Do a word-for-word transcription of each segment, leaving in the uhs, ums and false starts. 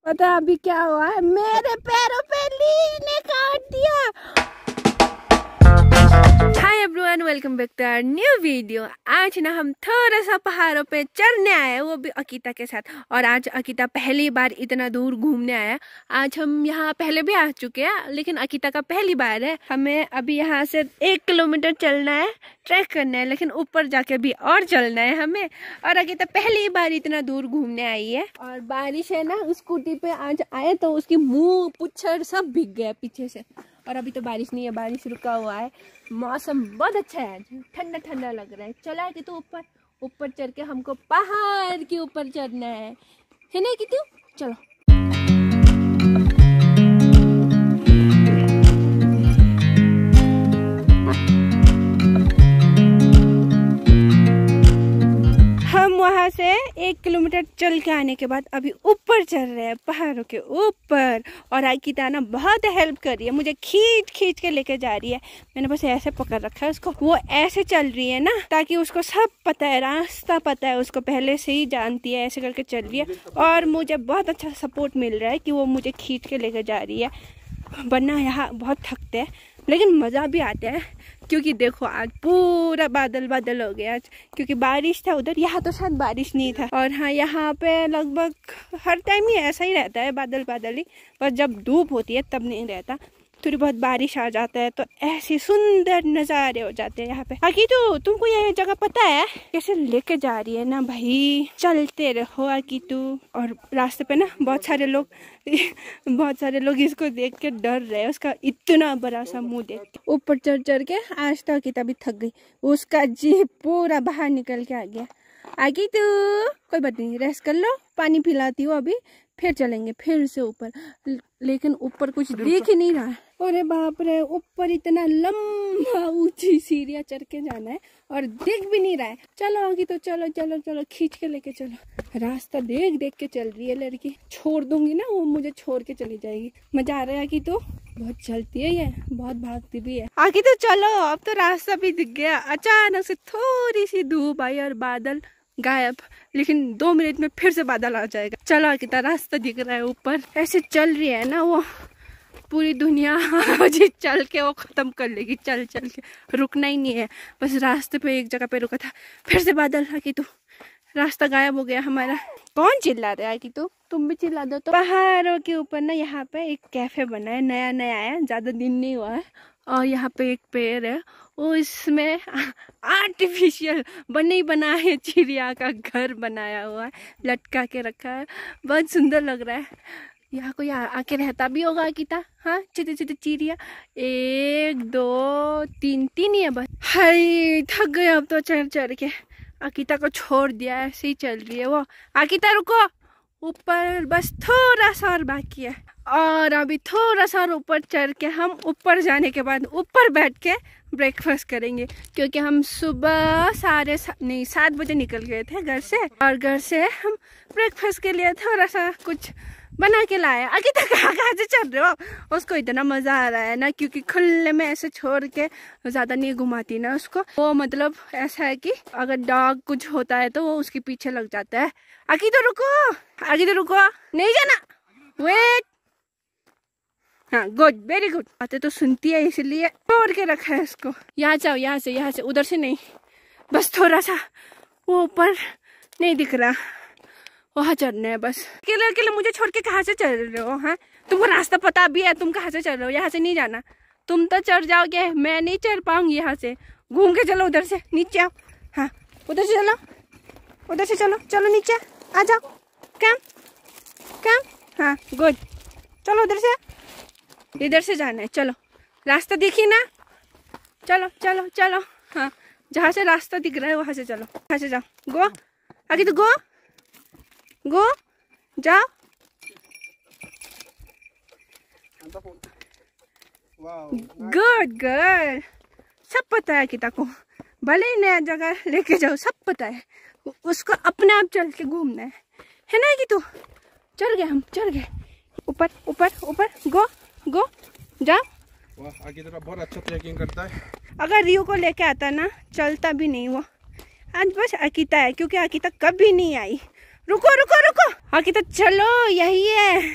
पता है अभी क्या हुआ है, मेरे पैरों पे लीच ने काट दिया। Hi everyone, welcome back to our new video. आज ना हम थोड़ा सा पहाड़ों पे चढ़ने आए, वो भी अकीता के साथ। और आज अकीता पहली बार इतना दूर घूमने आया। आज हम यहाँ पहले भी आ चुके हैं, लेकिन अकीता का पहली बार है। हमें अभी यहाँ से एक किलोमीटर चलना है, ट्रैक करना है, लेकिन ऊपर जाके भी और चलना है हमें। और अकीता पहली बार इतना दूर घूमने आई है। और बारिश है ना, स्कूटी पे आज आए तो उसकी मुंह पुच्छर सब भीग गया पीछे से। और अभी तो बारिश नहीं है, बारिश रुका हुआ है। मौसम बहुत अच्छा है, आज ठंडा ठंडा लग रहा है। चला कि तू ऊपर ऊपर चढ़ के हमको पहाड़ के ऊपर चढ़ना है, है ना कि तू? चलो। हम वहाँ से एक किलोमीटर चल के आने के बाद अभी ऊपर चल रहे हैं, पहाड़ों के ऊपर। और अकीता ना बहुत हेल्प कर रही है, मुझे खींच खींच के लेके जा रही है। मैंने बस ऐसे पकड़ रखा है उसको, वो ऐसे चल रही है ना, ताकि उसको सब पता है, रास्ता पता है उसको, पहले से ही जानती है, ऐसे करके चल रही है। और मुझे बहुत अच्छा सपोर्ट मिल रहा है कि वो मुझे खींच के लेके जा रही है। वरना यहाँ बहुत थकते हैं, लेकिन मज़ा भी आता है। क्योंकि देखो आज पूरा बादल बादल हो गया आज, क्योंकि बारिश था उधर, यहाँ तो शायद बारिश नहीं था। और हाँ, यहाँ पे लगभग हर टाइम ही ऐसा ही रहता है, बादल बादल ही। पर जब धूप होती है तब नहीं रहता, थोड़ी बहुत बारिश आ जाता है तो ऐसे सुंदर नज़ारे हो जाते हैं यहाँ पे। आकी तो तुमको ये जगह पता है कैसे लेके जा रही है ना भाई, चलते रहो आकी तू। और रास्ते पे ना बहुत सारे लोग बहुत सारे लोग इसको देख के डर रहे हैं, उसका इतना बड़ा सा मुंह देख के। ऊपर चढ़ चढ़ के आज तो अकीता भी थक गई, उसका जीभ पूरा बाहर निकल के आ गया। आकी तू कोई बात नहीं, रेस्ट कर लो, पानी पिलाती हूँ अभी, फिर चलेंगे फिर से ऊपर। लेकिन ऊपर कुछ दिख ही नहीं रहा है। अरे बाप रे, ऊपर इतना लंबा ऊंची सीढ़ियाँ चढ़ के जाना है और दिख भी नहीं रहा है। चलो आगे तो चलो चलो चलो, खींच के लेके चलो। रास्ता देख देख के चल रही है लड़की, छोड़ दूंगी ना वो मुझे छोड़ के चली जाएगी। मजा आ रहा है कि तो बहुत चलती है ये, बहुत भागती भी है। आगे तो चलो, अब तो रास्ता भी दिख गया। अचानक से थोड़ी सी धूप आई और बादल गायब, लेकिन दो मिनट में फिर से बादल आ जाएगा। चलो कितना रास्ता दिख रहा है ऊपर, ऐसे चल रही है ना वो, पूरी दुनिया जी चल के वो खत्म कर लेगी, चल चल के रुकना ही नहीं है। बस रास्ते पे एक जगह पे रुका था, फिर से बादल आ कि तू, रास्ता गायब हो गया हमारा। कौन चिल्ला रहा है कि तू? तुम भी चिल्ला दो तो। पहाड़ों के ऊपर ना यहाँ पे एक कैफे बना है, नया नया है, ज्यादा दिन नहीं हुआ है। और यहाँ पे एक पेड़ है, वो इसमें आर्टिफिशियल बने ही बना है, चिड़िया का घर बनाया हुआ है, लटका के रखा है, बहुत सुंदर लग रहा है। यहाँ कोई आके रहता भी होगा अकीता। हाँ, छोटे छोटे चिड़िया, एक दो तीन तीन ही है बस। हाय थक गए अब तो चढ़ चढ़ के। अकीता को छोड़ दिया, ऐसे ही चल रही है वो। अकीता रुको, ऊपर बस थोड़ा सा और बाकी है। और अभी थोड़ा सा और ऊपर चढ़ के हम ऊपर जाने के बाद ऊपर बैठ के ब्रेकफास्ट करेंगे। क्योंकि हम सुबह साढ़े नहीं सात बजे निकल गए थे घर से, और घर से हम ब्रेकफास्ट के लिए थोड़ा सा कुछ बना के लाए। आगे तक कहाँ कहाँ से चल रहे हो? उसको इतना मजा आ रहा है ना, क्योंकि खुले में ऐसे छोड़ के ज्यादा नहीं घुमाती ना उसको। वो मतलब ऐसा है कि अगर डॉग कुछ होता है तो वो उसके पीछे लग जाता है। आगे तो रुको, आगे तो रुको, नहीं जाना, वेट। हाँ गुड, वेरी गुड। बातें तो सुनती है, इसलिए छोड़ के रखा है इसको। यहाँ जाओ, यहाँ से, यहाँ से, उधर से नहीं, बस थोड़ा सा वो ऊपर नहीं दिख रहा, वहाँ चढ़ना है बस। अकेले अकेले मुझे छोड़ के कहाँ से चढ़ रहे हो? हाँ, तुमको रास्ता पता भी है, तुम कहाँ से चढ़ रहे हो? यहाँ से नहीं जाना, तुम तो चढ़ जाओगे, मैं नहीं चढ़ पाऊंगी। यहाँ से घूम के चलो, उधर से नीचे आओ। हाँ उधर से चलो, उधर से चलो, चलो नीचे आ जाओ। कम कम, हाँ गुड, चलो उधर से, इधर से जाना है। चलो, रास्ता दिखी ना, चलो चलो चलो। हाँ, जहाँ से रास्ता दिख रहा है वहाँ से चलो, वहाँ से जाओ। गो आगे तो, गो गो जाओ। गुड गुड, सब पता है किता को, भले ही नया जगह लेके जाओ, सब पता है उसको, अपने आप चल के घूमना है, है ना कि तू? चढ़ गए, हम चढ़ गए ऊपर ऊपर ऊपर। गो गो जाओ। वाह, आगे तरफ बहुत अच्छा ट्रैकिंग करता है। अगर रियो को लेके आता ना, चलता भी नहीं वो। आज बस अकीता है, क्योंकि अकीता कभी नहीं आई। रुको रुको रुको, अकीता चलो, यही है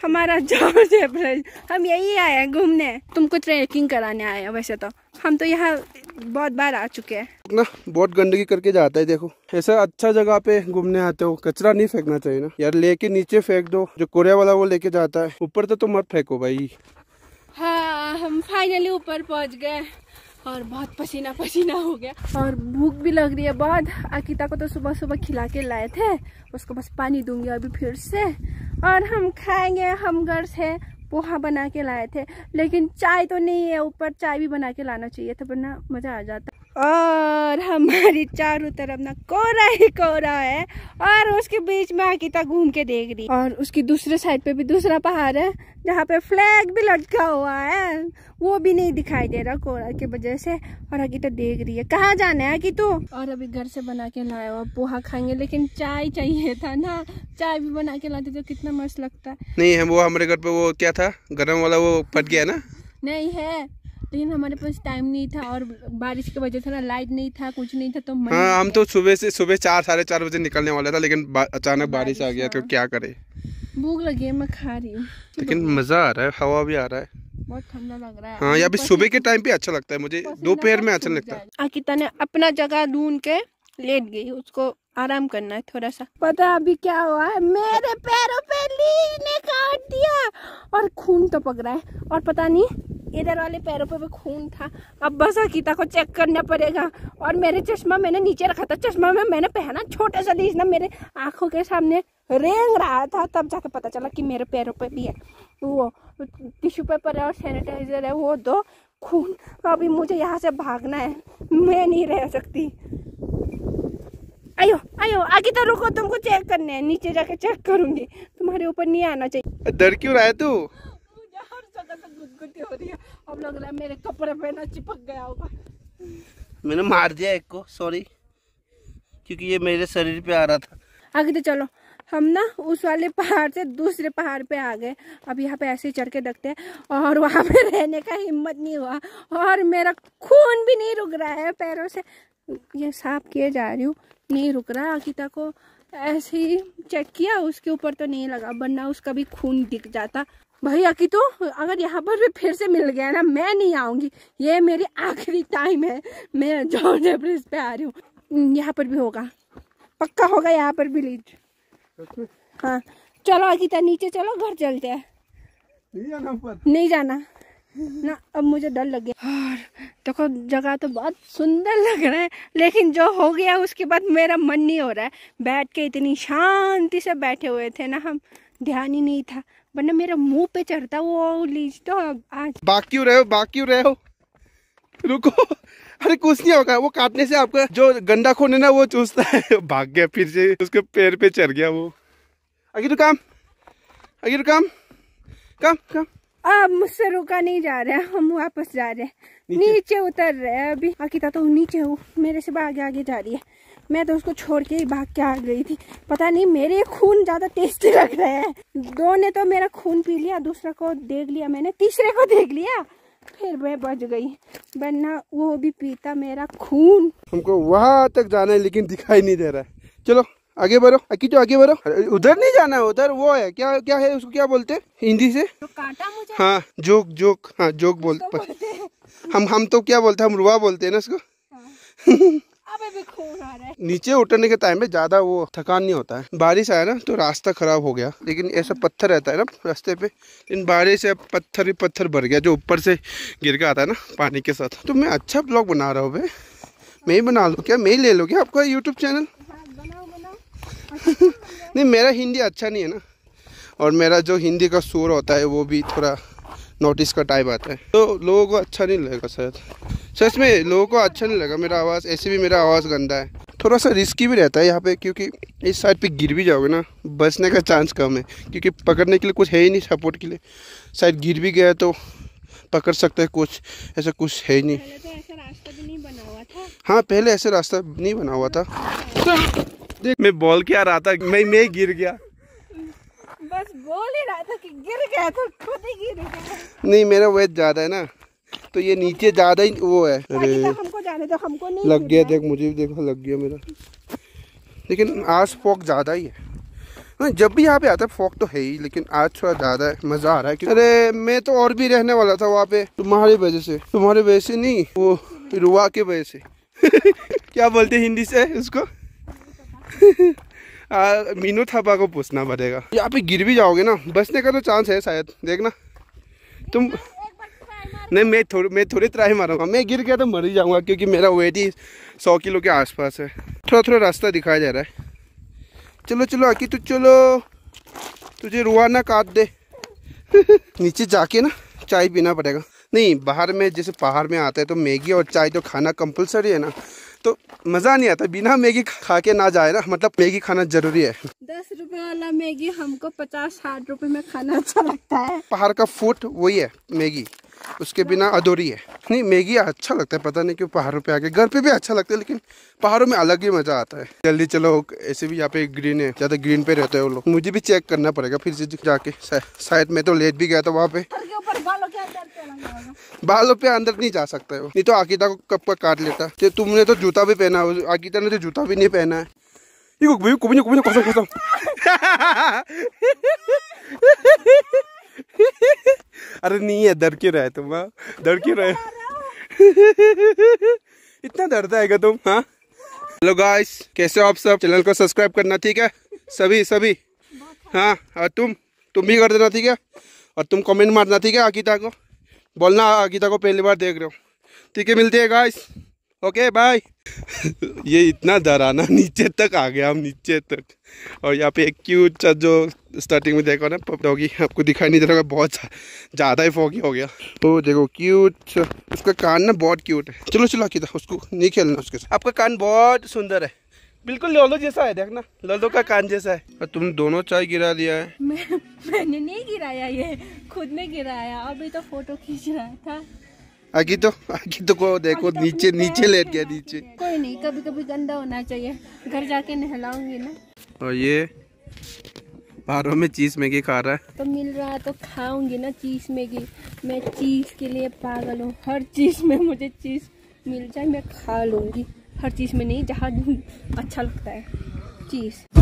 हमारा जॉर्ज एवरेस्ट। हम यही आए हैं घूमने, तुमको ट्रैकिंग कराने आए हैं। वैसे तो हम तो यहाँ बहुत बार आ चुके हैं ना। बहुत गंदगी करके जाता है। देखो ऐसा अच्छा जगह पे घूमने आते हो, कचरा नहीं फेंकना चाहिए ना यार। लेके नीचे फेंक दो, जो कोरिया वाला वो लेके जाता है। ऊपर तो, तो मत फेंको भाई। हाँ, हम फाइनली ऊपर पहुँच गए और बहुत पसीना पसीना हो गया और भूख भी लग रही है बहुत। अकिता को तो सुबह सुबह खिला के लाए थे, उसको बस पानी दूंगी अभी फिर से और हम खाएंगे। हम घर से पोहा बना के लाए थे, लेकिन चाय तो नहीं है ऊपर। चाय भी बना के लाना चाहिए था, वरना मजा आ जाता। और हमारी चारों तरफ ना कोहरा ही कोहरा है और उसके बीच में अकिता घूम के देख रही। और उसकी दूसरे साइड पे भी दूसरा पहाड़ है जहाँ पे फ्लैग भी लटका हुआ है, वो भी नहीं दिखाई दे रहा कोहरा की वजह से। और अकिता देख रही है कहाँ जाना है कि तू। और अभी घर से बना के लाया हुआ पोहा खाएंगे, लेकिन चाय चाहिए था ना। चाय भी बना के लाते तो कितना मस्त लगता। नहीं है वो हमारे घर पे, वो क्या था गरम वाला, वो फट गया ना। नहीं है, लेकिन हमारे पास टाइम नहीं था और बारिश की वजह से ना लाइट नहीं था, कुछ नहीं था तो हाँ, हम तो सुबह से सुबह चार साढ़े चार बजे निकलने वाला था, लेकिन बा, अचानक बारिश, बारिश आ गया। तो क्या करे। भूख लगी है, मैं खा रही हूँ, लेकिन मजा आ रहा है, हवा भी आ रहा है, बहुत ठंडा लग रहा है। हाँ, या सुबह के टाइम पे अच्छा लगता है मुझे, दोपहर में अच्छा लगता है। अकिता ने अपना जगह ढूंढ के लेट गई, उसको आराम करना है थोड़ा सा। पता है अभी क्या हुआ है, मेरे पैरों पे लीच ने काट दिया और खून टपक रहा है। और पता नहीं इधर वाले पैरों पे भी खून था। अब बस अकिता को चेक करना पड़ेगा। और मेरे चश्मा मैंने नीचे रखा था, चश्मा में मैंने पहना, छोटा सा लीच ना मेरे आंखों के सामने रेंग रहा था, तब जाके पता चला कि मेरे पैरों पे भी है। वो टिश्यू पेपर है और सैनिटाइजर है, वो दो। खून, अभी मुझे यहाँ से भागना है, मैं नहीं रह सकती। आयो आयो अकिता रुको, तुमको चेक करने हैं, नीचे जाके चेक करूंगी। तुम्हारे ऊपर नहीं आना चाहिए। डर क्यों रहा है तू? हर जगह से गुदगुदी हो रही है, अब लग रहा है मेरे कपड़े पे ना चिपक गया होगा। मैंने मार दिया एक को, सॉरी, क्योंकि ये मेरे शरीर पे आ रहा था। आगे तो चलो, हम ना उस वाले पहाड़ से दूसरे पहाड़ पे आ गए। अब यहाँ पे ऐसे ही चढ़ के देखते हैं। और वहाँ पे रहने का हिम्मत नहीं हुआ और मेरा खून भी नहीं रुक रहा है पैरों से। ये साफ किए जा रही हूँ, नहीं रुक रहा। अकिता को ऐसे ही चेक किया, उसके ऊपर तो नहीं लगा, वरना उसका भी खून दिख जाता। भाई अकितो, अगर यहाँ पर भी फिर से मिल गया ना, मैं नहीं आऊंगी। ये मेरी आखिरी टाइम है, मैं जॉर्ज एवरेस्ट पे आ रही हूँ। यहाँ पर भी होगा, पक्का होगा यहाँ पर भी लीड। हाँ चलो अकिता, नीचे चलो, घर चलते हैं। नहीं जाना ऊपर, नहीं जाना ना, अब मुझे डर लग गया। और देखो जगह तो बहुत सुंदर लग रहा है, लेकिन जो हो गया उसके बाद मेरा मन नहीं हो रहा है। बैठ के इतनी शांति से बैठे हुए थे ना हम, ध्यान ही नहीं था, वरना मेरे मुंह पे चढ़ता वो लीच। तो आज बाकी क्यों रहे हो, बाकी क्यों रहे हो, रुको। अरे कुछ नहीं होगा, वो काटने से आपका जो गंदा खून है ना वो चूसता है। भाग गया फिर से, उसके पैर पे चढ़ गया वो। आगे तो काम, आगे तो काम, काम काम। अब मुझसे रुका नहीं जा रहा है, हम वापस जा रहे हैं, नीचे, नीचे उतर रहे हैं। अभी अकिता तो नीचे हो, मेरे से आगे आगे जा रही है। मैं तो उसको छोड़ के ही भाग के आ गई थी। पता नहीं मेरे खून ज्यादा टेस्टी लग रहे हैं। दो ने तो मेरा खून पी लिया, दूसरा को देख लिया मैंने, तीसरे को देख लिया, फिर मैं बच गई, वरना वो भी पीता मेरा खून। हमको वहां तक जाना है, लेकिन दिखाई नहीं दे रहा है। चलो आगे बढ़ो, अकी जो आगे बढ़ो। उधर नहीं जाना है, उधर वो है, क्या क्या है उसको क्या बोलते हैं हिंदी से? तो काटा मुझे। हाँ जोक, जोक, हाँ जोक बोलते, तो बोलते हैं। हम हम तो क्या बोलते हैं, हम रुआ बोलते हैं ना उसको। हाँ। अबे भी खून आ रहा है। नीचे उतरने के टाइम में ज्यादा वो थकान नहीं होता है। बारिश आया ना तो रास्ता खराब हो गया, लेकिन ऐसा पत्थर रहता है ना रास्ते पे, इन बारिश से पत्थर ही पत्थर भर गया, जो ऊपर से गिर के आता है ना पानी के साथ। तो मैं अच्छा ब्लॉग बना रहा हूँ, मैं ही बना लूँ क्या, मैं ही ले लूँ क्या आपका यूट्यूब चैनल? नहीं, मेरा हिंदी अच्छा नहीं है ना, और मेरा जो हिंदी का सुर होता है वो भी थोड़ा नोटिस का टाइप आता है, तो लोगों को अच्छा नहीं लगेगा शायद। सच में लोगों को अच्छा नहीं लगा मेरा आवाज़, ऐसे भी मेरा आवाज़ गंदा है। थोड़ा सा रिस्की भी रहता है यहाँ पे, क्योंकि इस साइड पे गिर भी जाओगे ना, बचने का चांस कम है, क्योंकि पकड़ने के लिए कुछ है ही नहीं सपोर्ट के लिए। शायद गिर भी गया तो पकड़ सकते हैं, कुछ ऐसा कुछ है ही नहीं। पहले तो ऐसा रास्ता भी नहीं बना हुआ था। हाँ पहले ऐसे रास्ता नहीं बना हुआ था। देख मैं बोल क्या रहा था, मैं मैं गिर गया, बस बोल ही रहा था कि गिर गया तो खुद ही गिर गया। नहीं मेरा वेट ज्यादा है ना, तो ये नीचे ज्यादा ही वो है। अरे हमको जाने दो, हमको नहीं लग गया, देख मुझे भी देखो लग गया मेरा, लेकिन आस पोक ज्यादा ही है। जब भी यहाँ पे आता है फॉग तो है ही, लेकिन आज थोड़ा ज्यादा है, मजा आ रहा है। अरे मैं तो और भी रहने वाला था वहाँ पे तुम्हारी वजह से, तुम्हारी वजह से नहीं, वो रुआ के वजह से। क्या बोलते हिंदी से उसको? आ, मीनू थापा को पूछना पड़ेगा। यहाँ पे गिर भी जाओगे ना, बचने का तो चांस है शायद, देखना तुम। नहीं मैं थोड़ी मैं थोड़ी ट्राई मारूंगा, मैं गिर गया तो मर ही जाऊंगा, क्योंकि मेरा वेट ही सौ किलो के आसपास है। थोड़ा थोड़ा रास्ता दिखाया जा रहा है। चलो चलो आकी तू चलो, तुझे रुआ ना काट दे। नीचे जाके ना चाय पीना पड़ेगा। नहीं बाहर में जैसे पहाड़ में आता है तो मैगी और चाय तो खाना कंपलसरी है ना, तो मज़ा नहीं आता बिना मैगी खा के ना जाए ना, मतलब मैगी खाना जरूरी है। दस रुपए वाला मैगी हमको पचास साठ रुपए में खाना अच्छा लगता है। पहाड़ का फूड वही है मैगी, उसके बिना अधूरी है। नहीं मैगी अच्छा लगता है, पता नहीं क्यों पहाड़ों पे आके, घर पे भी अच्छा लगता है लेकिन पहाड़ों में अलग ही मजा आता है। जल्दी चलो, ऐसे भी यहाँ पे ग्रीन है, ज्यादा ग्रीन पे रहते हैं वो लोग। मुझे भी चेक करना पड़ेगा फिर से जाके, शायद मैं तो लेट भी गया था वहाँ पे। बालों पे अंदर नहीं जा सकता है वो, नहीं तो आकिता को कब का काट लेता। तो तुमने तो जूता भी पहना, आकिता ने तो जूता भी नहीं पहना है। अरे नहीं है, डर क्यों रहे तुम? डर क्यों रहे? इतना डरता है क्या तुम? हाँ हेलो गाइस, कैसे हो आप सब? चैनल को सब्सक्राइब करना, ठीक है सभी सभी। हाँ और तुम तुम भी कर देना, ठीक है। और तुम कमेंट मारना, ठीक है। आकिता को बोलना, आकिता को पहली बार देख रहे हो, ठीक है। मिलते हैं गाइस, ओके बाय। ये इतना डराना, नीचे तक आ गया हम, नीचे तक। और यहाँ पे एक क्यूट सा जो स्टार्टिंग में देखो ना डॉगी, आपको दिखाई नहीं दे रहा, बहुत ज़्यादा ही फॉगी हो गया। तो देखो क्यूट, उसका कान ना बहुत क्यूट है। चलो चलो आकिता, उसको नहीं खेलना उसके साथ। आपका कान बहुत सुंदर है, बिल्कुल लोलो जैसा है, देखना लोलो का कान जैसा है। और तुम दोनों चाय गिरा दिया है। मैं, मैंने नहीं गिराया, ये खुद ने गिराया। अभी तो फोटो खींच रहा था। आगे तो आगे तो को देखो तो नीचे नीचे लेट गया नीचे। कोई नहीं, कभी कभी गंदा होना चाहिए, घर जाके नहलाऊंगी ना। और ये पहाड़ों में चीज मैगी खा रहा है, तो मिल रहा है तो खाऊंगी ना चीज मैगी। मैं चीज के लिए पागल हूँ, हर चीज में मुझे चीज मिल जाए मैं खा लूंगी। हर चीज में नहीं, जहाँ अच्छा लगता है चीज।